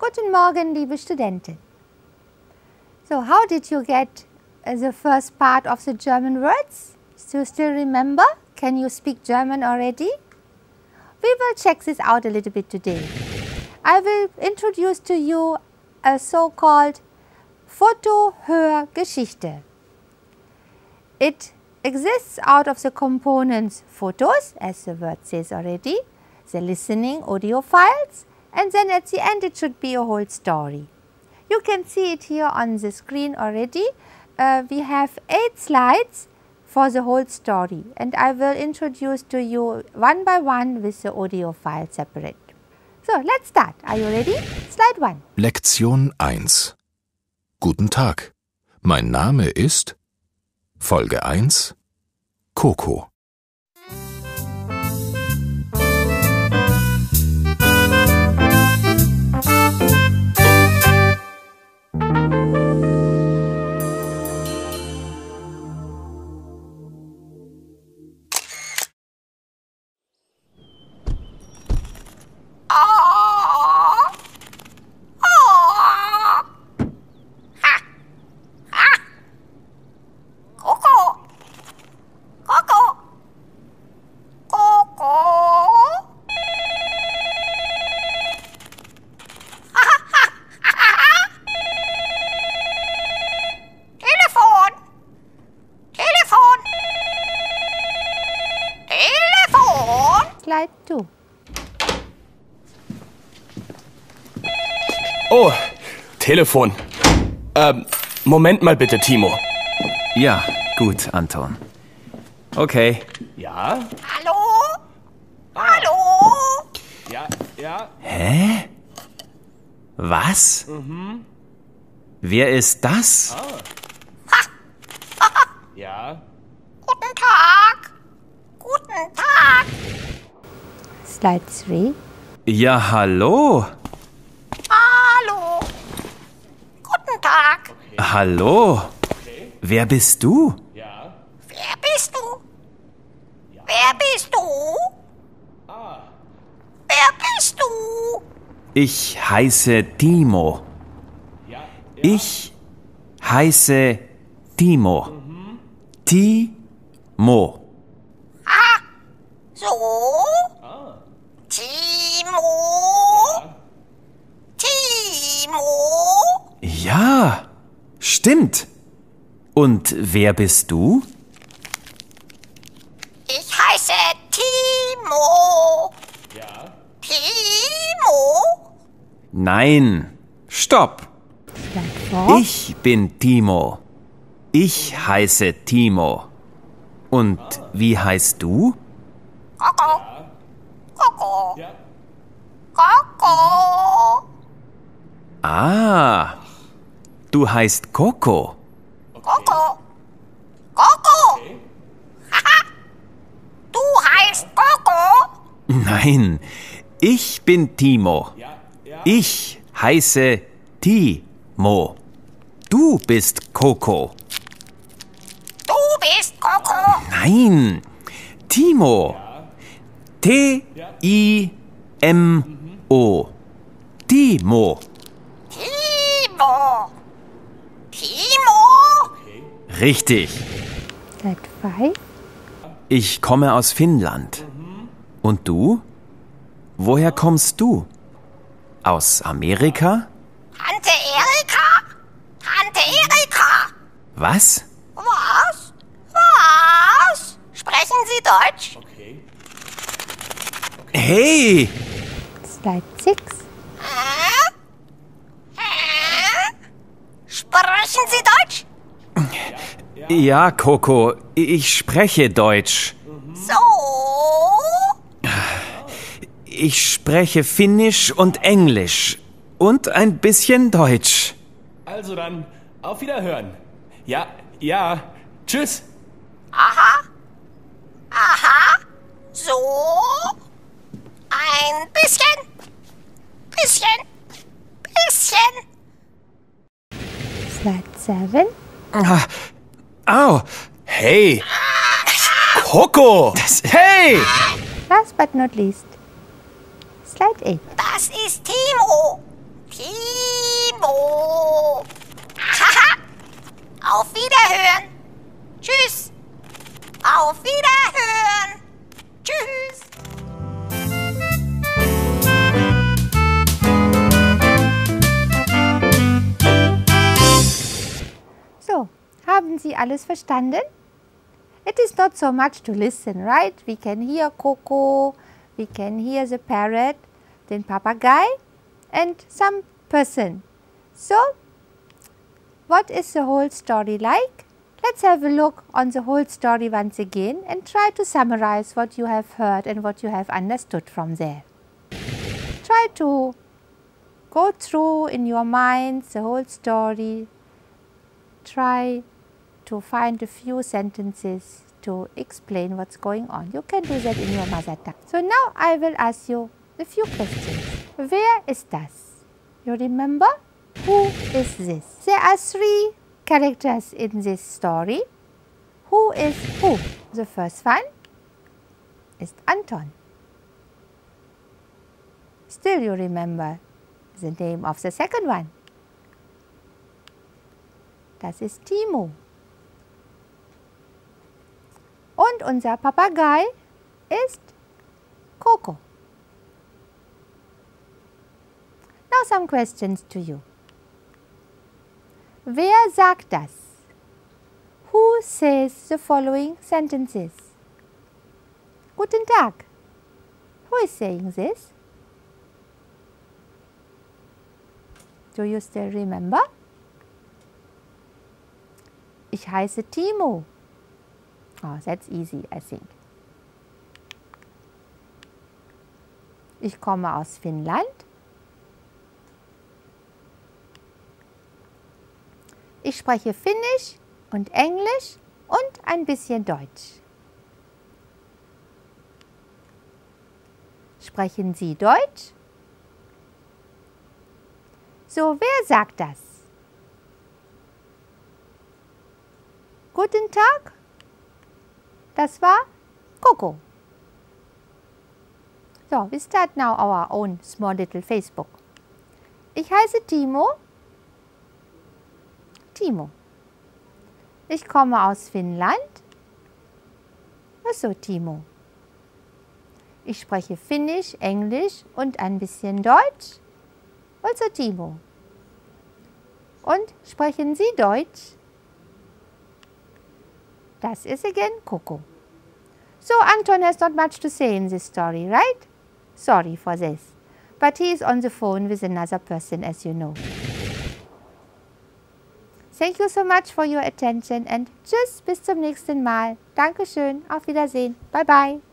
Guten Morgen, liebe Studenten. So, how did you get the first part of the German words? Do you still remember? Can you speak German already? We will check this out a little bit today. I will introduce to you a so-called Foto-Hör-Geschichte. It exists out of the components photos, as the word says already, the listening audio files, and then at the end it should be a whole story. You can see it here on the screen already. We have 8 slides for the whole story, and I will introduce to you one by one with the audio file separate. So, let's start. Are you ready? Slide 1. Lektion 1. Guten Tag. Mein Name ist Folge 1 Coco. Slide 2. Oh, Telefon. Moment mal bitte, Timo. Ja, gut, Anton. Okay. Ja? Hallo? Hallo? Ja. Hä? Was? Wer ist das? Ja. Guten Tag. Guten Tag. Slide 3. Ja, hallo. Hallo. Guten Tag. Hallo. Wer bist du? Ja. Wer bist du? Wer bist du? Wer bist du? Ich heiße Timo. Ich heiße Timo. Timo. So? Timo? Timo? Ja, stimmt. Und wer bist du? Ich heiße Timo. Ja. Timo? Nein, stopp. Slide 4. Ich bin Timo. Ich heiße Timo. Und wie heißt du? Coco. Coco. Ja. Coco. Ah, du heißt Coco. Coco. Coco. Haha. Du heißt Coco. Nein, ich bin Timo. Ich heiße Timo. Du bist Coco. Du bist Coco. Nein, Timo. T-I-M-O. Timo. Timo. Timo. Richtig. Slide 5. Ich komme aus Finnland. Und du? Woher kommst du? Aus Amerika? Tante Erika. Tante Erika. Was? Was? Was? Sprechen Sie Deutsch? Okay. Hey! Slide 6. Hä? Hä? Sprechen Sie Deutsch? Ja, Coco, ich spreche Deutsch. So? Ich spreche Finnisch und Englisch. Und ein bisschen Deutsch. Also dann, auf Wiederhören. Ja. Tschüss. Aha. Aha. So? Ein bisschen. Slide 7. Au! Hey. Coco. Hey. Last but not least. Slide 8. Das ist Timo. Timo. Haha. Auf Wiederhören. Tschüss. Auf Wiederhören. Tschüss. So, haben Sie alles verstanden? It is not so much to listen, right? We can hear Coco, we can hear the parrot, den Papagei, and some person. So, what is the whole story like? Let's have a look on the whole story once again and try to summarize what you have heard and what you have understood from there. Try to go through in your mind the whole story. Try to find a few sentences to explain what's going on. You can do that in your mother tongue. So now I will ask you a few questions. Wer ist das? You remember? Who is this? There are 3 characters in this story. Who is who? The first one is Anton. Still you remember the name of the second one. Das ist Timo. Und unser Papagei ist Coco. Now some questions to you. Wer sagt das? Who says the following sentences? Guten Tag. Who is saying this? Do you still remember? Ich heiße Timo. Oh, that's easy, I think. Ich komme aus Finnland. Ich spreche Finnisch und Englisch und ein bisschen Deutsch. Sprechen Sie Deutsch? So, wer sagt das? Guten Tag. Das war Coco. So, we start now our own small little Facebook. Ich heiße Timo. Timo. Ich komme aus Finnland. Also Timo. Ich spreche Finnisch, Englisch und ein bisschen Deutsch. Also Timo. Und sprechen Sie Deutsch? Das ist again Coco. So Anton has not much to say in this story, right? Sorry for this. But he is on the phone with another person, as you know. Thank you so much for your attention and tschüss, bis zum nächsten Mal. Dankeschön, auf Wiedersehen. Bye bye.